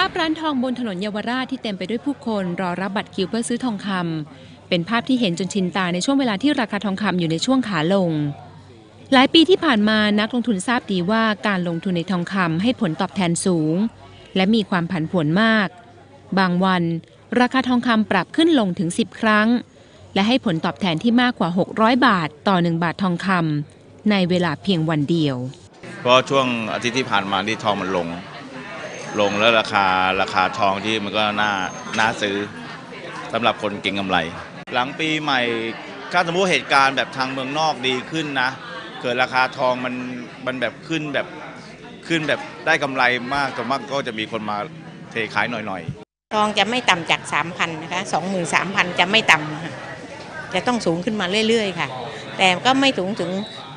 าพร้านทองบนถนนเยาวราชที่เต็มไปด้วยผู้คนรอรับบัตรคิวเพื่อซื้อทองคำเป็นภาพที่เห็นจนชินตาในช่วงเวลาที่ราคาทองคำอยู่ในช่วงขาลงหลายปีที่ผ่านมานักลงทุนทราบดีว่าการลงทุนในทองคำให้ผลตอบแทนสูงและมีความผันผวนมากบางวันราคาทองคำปรับขึ้นลงถึง10 ครั้งและให้ผลตอบแทนที่มากกว่า600 บาทต่อ1 บาททองคำในเวลาเพียงวันเดียวเพราะช่วงอาทิตย์ที่ผ่านมาที่ทองมันลงแล้วราคาทองที่มันก็น่าซื้อสำหรับคนเก็งกำไรหลังปีใหม่ถ้าสมมติเหตุการณ์แบบทางเมืองนอกดีขึ้นนะเกิดราคาทองมันแบบขึ้นแบบได้กำไรมากก็จะมีคนมาเทขายหน่อยทองจะไม่ต่ำจาก 3,000 นะคะ 23,000 จะไม่ต่ำจะต้องสูงขึ้นมาเรื่อยๆค่ะแต่ก็ไม่สูงถึง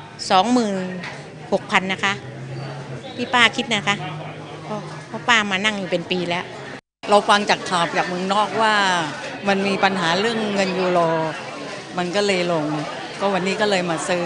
26,000 นะคะพี่ป้าคิดนะคะเพราะป้ามานั่งอยู่เป็นปีแล้วเราฟังจากข่าวจากเมืองนอกว่ามันมีปัญหาเรื่องเงินยูโรมันก็เลยลงก็วันนี้ก็เลยมาซื้อ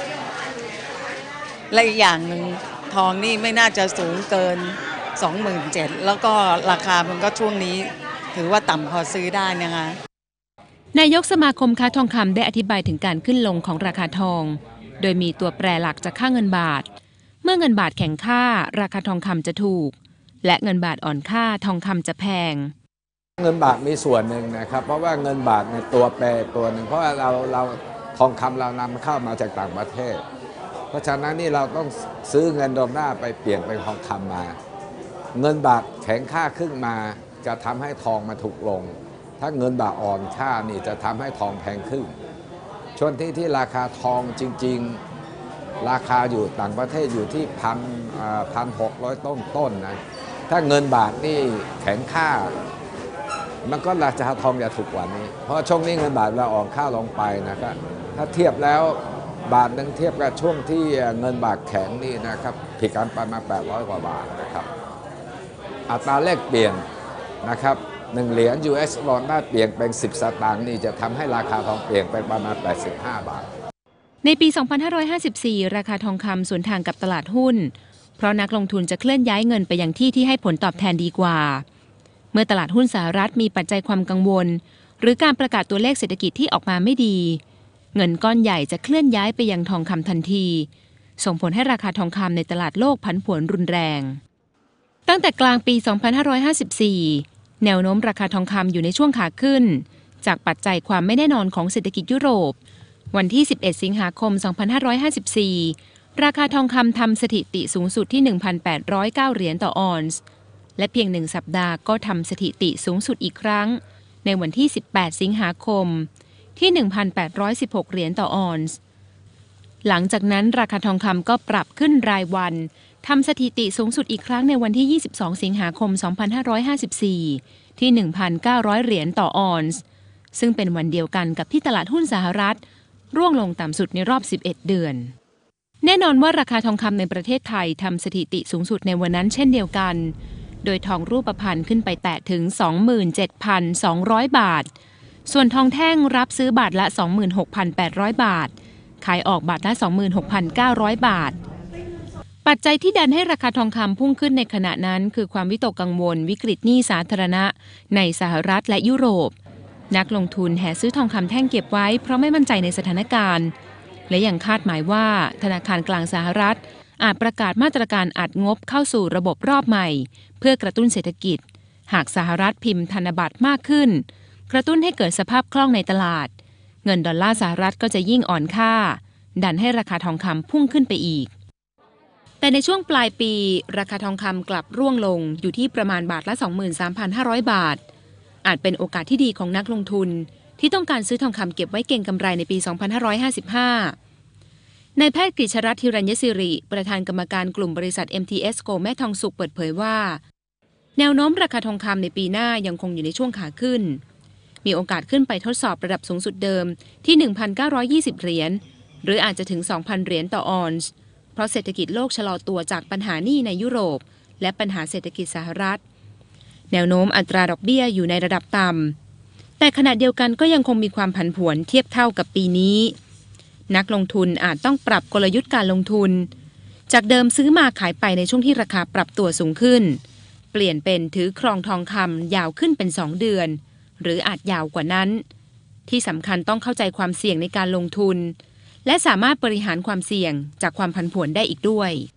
และอีกอย่างหนึ่งทองนี่ไม่น่าจะสูงเกิน 27,000 แล้วก็ราคามันก็ช่วงนี้ถือว่าต่ำพอซื้อได้นะคะนายกสมาคมค้าทองคำได้อธิบายถึงการขึ้นลงของราคาทองโดยมีตัวแปรหลักจากค่าเงินบาทเมื่อเงินบาทแข็งค่าราคาทองคำจะถูกและเงินบาทอ่อนค่าทองคำจะแพงเงินบาทมีส่วนหนึ่งนะครับเพราะว่าเงินบาทในตัวแปรตัวหนึ่งเพราะว่าเราทองคำเรานำเข้ามาจากต่างประเทศเพราะฉะนั้นนี่เราต้องซื้อเงินดอลลาร์ไปเปลี่ยนเป็นทองคำมาเงินบาทแข็งค่าขึ้นมาจะทำให้ทองมาถูกลงถ้าเงินบาทอ่อนค่านี่จะทำให้ทองแพงขึ้นช่วงที่ราคาทองจริงๆราคาอยู่ต่างประเทศอยู่ที่1,600 ต้นนะถ้าเงินบาทนี่แข็งค่ามันก็ราคาทองจะถูกกว่านี้เพราะช่วงนี้เงินบาทเราอ่อนค่าลงไปนะครับถ้าเทียบแล้วบาทนึงเทียบกับช่วงที่เงินบาทแข็งนี่นะครับผิดกันประมาณ800 กว่าบาทนะครับอัตราแลกเปลี่ยนนะครับ1 เหรียญ US ดอลลาร์เปลี่ยนเป็น10 สตางค์นี่จะทำให้ราคาทองเปลี่ยนไปประมาณ85 บาทในปี 2554 ราคาทองคำสวนทางกับตลาดหุ้นเพราะนักลงทุนจะเคลื่อนย้ายเงินไปยังที่ให้ผลตอบแทนดีกว่าเมื่อตลาดหุ้นสหรัฐมีปัจจัยความกังวลหรือการประกาศตัวเลขเศรษฐกิจที่ออกมาไม่ดีเงินก้อนใหญ่จะเคลื่อนย้ายไปยังทองคำทันทีส่งผลให้ราคาทองคำในตลาดโลกผันผวนรุนแรงตั้งแต่กลางปี 2554 แนวโน้มราคาทองคำอยู่ในช่วงขาขึ้นจากปัจจัยความไม่แน่นอนของเศรษฐกิจยุโรปวันที่ 11 สิงหาคม 2554 ราคาทองคำทำสถิติสูงสุดที่ 1,809 เหรียญต่อออนซ์และเพียง1 สัปดาห์ก็ทำสถิติสูงสุดอีกครั้งในวันที่ 18 สิงหาคมที่ 1,816 เหรียญต่อออนซ์หลังจากนั้นราคาทองคำก็ปรับขึ้นรายวันทำสถิติสูงสุดอีกครั้งในวันที่ 22 สิงหาคม 2554 ที่ 1,900 เหรียญต่อออนซ์ซึ่งเป็นวันเดียวกันกับที่ตลาดหุ้นสหรัฐร่วงลงต่ำสุดในรอบ 11 เดือนแน่นอนว่าราคาทองคำในประเทศไทยทำสถิติสูงสุดในวันนั้นเช่นเดียวกันโดยทองรูปพรรณขึ้นไปแตะถึง 27,200 บาทส่วนทองแท่งรับซื้อบาทละ 26,800 บาทขายออกบาทละ 26,900 บาทปัจจัยที่ดันให้ราคาทองคำพุ่งขึ้นในขณะนั้นคือความวิตกกังวลวิกฤตหนี้สาธารณะในสหรัฐและยุโรปนักลงทุนแห่ซื้อทองคำแท่งเก็บไว้เพราะไม่มั่นใจในสถานการณ์และยังคาดหมายว่าธนาคารกลางสหรัฐอาจประกาศมาตรการอัดงบเข้าสู่ระบบรอบใหม่เพื่อกระตุ้นเศรษฐกิจหากสหรัฐพิมพ์ธนบัตรมากขึ้นกระตุ้นให้เกิดสภาพคล่องในตลาดเงินดอลลาร์สหรัฐก็จะยิ่งอ่อนค่าดันให้ราคาทองคำพุ่งขึ้นไปอีกแต่ในช่วงปลายปีราคาทองคำกลับร่วงลงอยู่ที่ประมาณบาทละ 23,500 บาทอาจเป็นโอกาสที่ดีของนักลงทุนที่ต้องการซื้อทองคำเก็บไว้เก็งกำไรในปี 2555 นายแพทย์กฤษรัตน์ ธิรัญญศิริประธานกรรมการกลุ่มบริษัท MTS Gold แม่ทองสุขเปิดเผยว่าแนวโน้มราคาทองคำในปีหน้ายังคงอยู่ในช่วงขาขึ้นมีโอกาสขึ้นไปทดสอบระดับสูงสุดเดิมที่ 1,920 เหรียญหรืออาจจะถึง 2,000 เหรียญต่อออนซ์เพราะเศรษฐกิจโลกชะลอตัวจากปัญหาหนี้ในยุโรปและปัญหาเศรษฐกิจสหรัฐแนวโน้มอัตราดอกเบี้ยอยู่ในระดับต่ำแต่ขณะเดียวกันก็ยังคงมีความผันผวนเทียบเท่ากับปีนี้นักลงทุนอาจต้องปรับกลยุทธ์การลงทุนจากเดิมซื้อมาขายไปในช่วงที่ราคาปรับตัวสูงขึ้นเปลี่ยนเป็นถือครองทองคำยาวขึ้นเป็น2 เดือน หรืออาจยาวกว่านั้นที่สำคัญต้องเข้าใจความเสี่ยงในการลงทุนและสามารถบริหารความเสี่ยงจากความผันผวนได้อีกด้วย